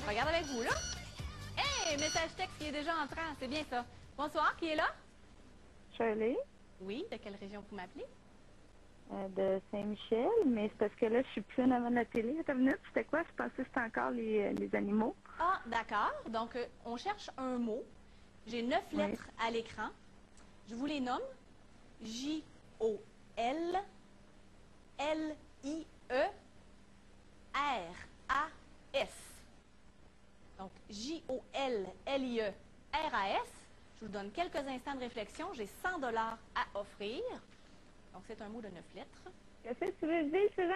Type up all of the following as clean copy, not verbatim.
Je regarde avec vous, là. Hey, message texte qui est déjà entrant, c'est bien ça. Bonsoir, qui est là? Shirley, Oui, de quelle région vous m'appelez? de Saint-Michel, mais c'est parce que là, je suis plus en avant de la télé. Attends une minute, c'était quoi? Je pensais que c'était encore les animaux. Ah, d'accord. Donc, on cherche un mot. J'ai 9 Oui. lettres à l'écran. Je vous les nomme. J-O-L, L-I-E, R-A-S. Donc, J-O-L-L-I-E, R-A-S. Je vous donne quelques instants de réflexion. J'ai 100 $ à offrir. Donc, c'est un mot de 9 lettres. Qu'est-ce que tu veux dire, Sylvain?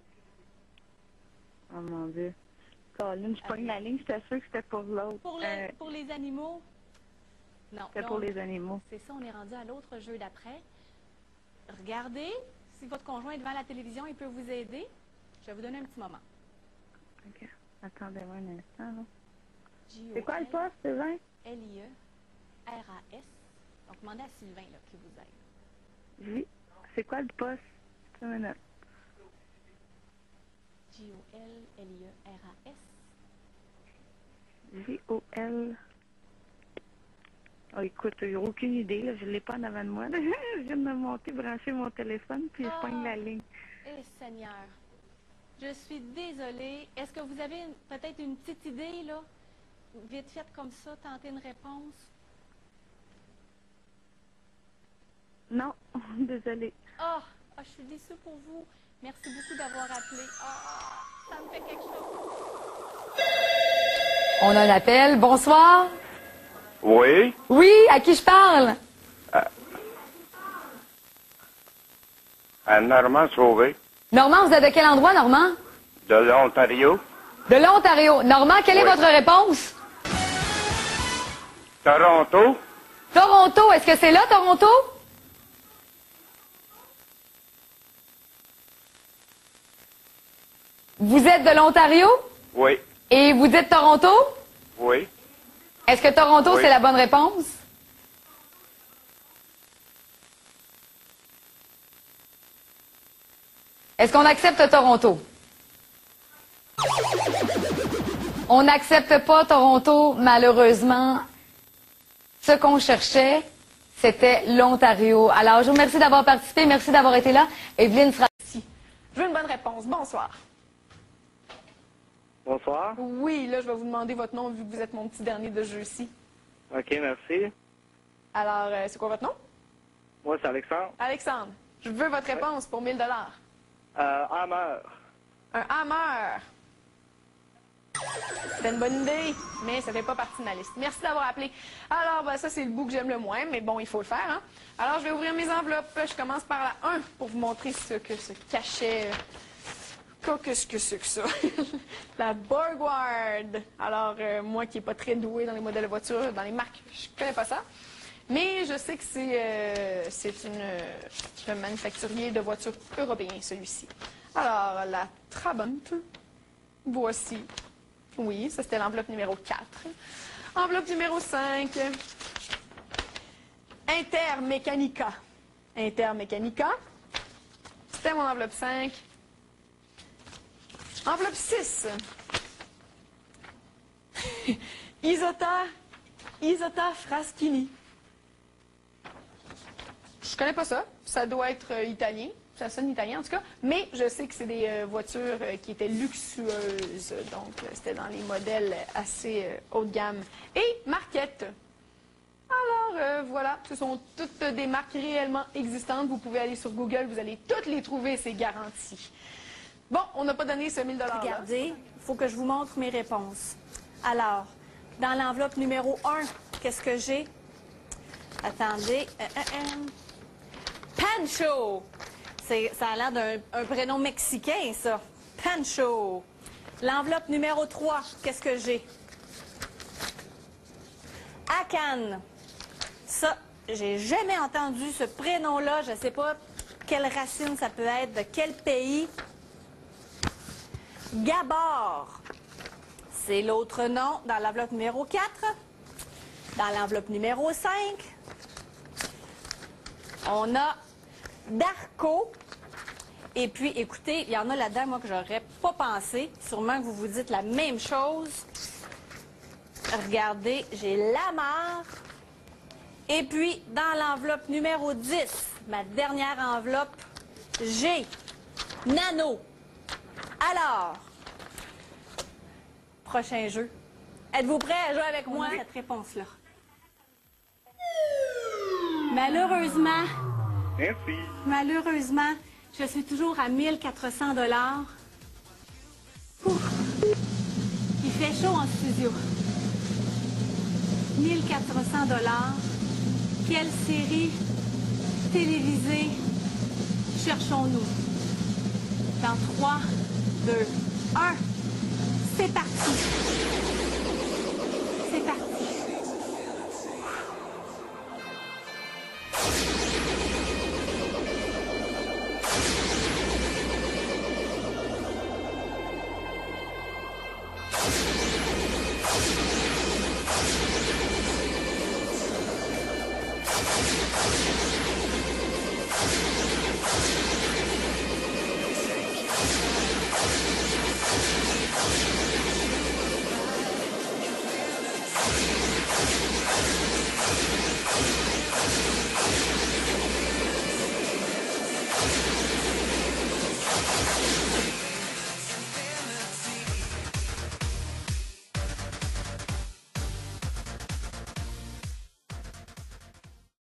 Oh mon Dieu. Colin, je pogne la ligne, j'étais sûre que c'était pour l'autre. Pour les animaux? Non. C'était là, pour les animaux. C'est ça, on est rendu à l'autre jeu d'après. Regardez, si votre conjoint est devant la télévision, il peut vous aider. Je vais vous donner un petit moment. OK. Attendez-moi un instant, là. C'est quoi le poste, Sylvain? L-I-E-R-A-S. Donc, demandez à Sylvain là, qui vous aide. Oui. C'est quoi le poste? Une minute. J-O-L-L-I-E-R-A-S. J-O-L. Oh, écoute, j'ai aucune idée, là. Je ne l'ai pas en avant de moi. Je viens de me monter, brancher mon téléphone, puis je pogne la ligne. Eh, Seigneur. Je suis désolée. Est-ce que vous avez peut-être une petite idée, là? Vite fait comme ça, tenter une réponse? Non, désolée. Ah, je suis déçue pour vous. Merci beaucoup d'avoir appelé. Ah, ça me fait quelque chose. On a un appel. Bonsoir. Oui, Oui, à qui je parle? à Normand Sauvé, Normand, vous êtes de quel endroit, Normand? de l'Ontario. De l'Ontario. Normand, quelle est Oui. votre réponse? Toronto, Toronto. Est-ce que c'est là, Toronto? Vous êtes de l'Ontario? oui, Et vous dites Toronto? oui, Est-ce que Toronto, Oui. c'est la bonne réponse? Est-ce qu'on accepte Toronto? On n'accepte pas Toronto, malheureusement. Ce qu'on cherchait, c'était l'Ontario. Alors, je vous remercie d'avoir participé. Merci d'avoir été là. Evelyne sera ici. Je veux une bonne réponse. Bonsoir. Bonsoir. Oui, là, je vais vous demander votre nom vu que vous êtes mon petit dernier de jeu ici. OK, merci. Alors, c'est quoi votre nom? Moi, c'est Alexandre. Alexandre. Je veux votre réponse pour 1000 $. Hammer. Un hammer. C'était une bonne idée, mais ça fait pas partie de ma liste. Merci d'avoir appelé. Alors, ben, ça, c'est le bout que j'aime le moins, mais bon, il faut le faire. Hein? Alors, je vais ouvrir mes enveloppes. Je commence par la 1 pour vous montrer ce que se cachait. Qu'est-ce que c'est que ça? La Borgward. Alors, moi qui n'ai pas très doué dans les modèles de voitures, dans les marques, je connais pas ça. Mais je sais que c'est un manufacturier de voitures européen, celui-ci. Alors, la Trabant. Voici. Oui, ça c'était l'enveloppe numéro 4. Enveloppe numéro 5. Intermechanica. Intermechanica. C'était mon enveloppe 5. Enveloppe 6. Isotta Fraschini. Je connais pas ça. Ça doit être italien. Ça sonne italien en tout cas. Mais je sais que c'est des voitures qui étaient luxueuses. Donc, c'était dans les modèles assez haut de gamme. Et marquette. Alors, voilà. Ce sont toutes des marques réellement existantes. Vous pouvez aller sur Google. Vous allez toutes les trouver. C'est garanti. Bon, on n'a pas donné ce 1000 $. Regardez, il faut que je vous montre mes réponses. Alors, dans l'enveloppe numéro 1, qu'est-ce que j'ai? Attendez. Pancho! Ça a l'air d'un prénom mexicain, ça. Pancho. L'enveloppe numéro 3, qu'est-ce que j'ai? Akan. Ça, j'ai jamais entendu ce prénom-là. Je ne sais pas quelle racine ça peut être, de quel pays. Gabor. C'est l'autre nom dans l'enveloppe numéro 4. Dans l'enveloppe numéro 5, on a Darko. Et puis, écoutez, il y en a là-dedans, moi, que j'aurais pas pensé. Sûrement que vous vous dites la même chose. regardez, j'ai la mare. Et puis, dans l'enveloppe numéro 10, ma dernière enveloppe, j'ai Nano. Alors, prochain jeu. Êtes-vous prêts à jouer avec moi cette réponse-là? Malheureusement, Merci. je suis toujours à 1400 $. Il fait chaud en studio. 1400 $. Quelle série télévisée cherchons-nous? Dans 3, 2, 1. C'est parti. C'est parti.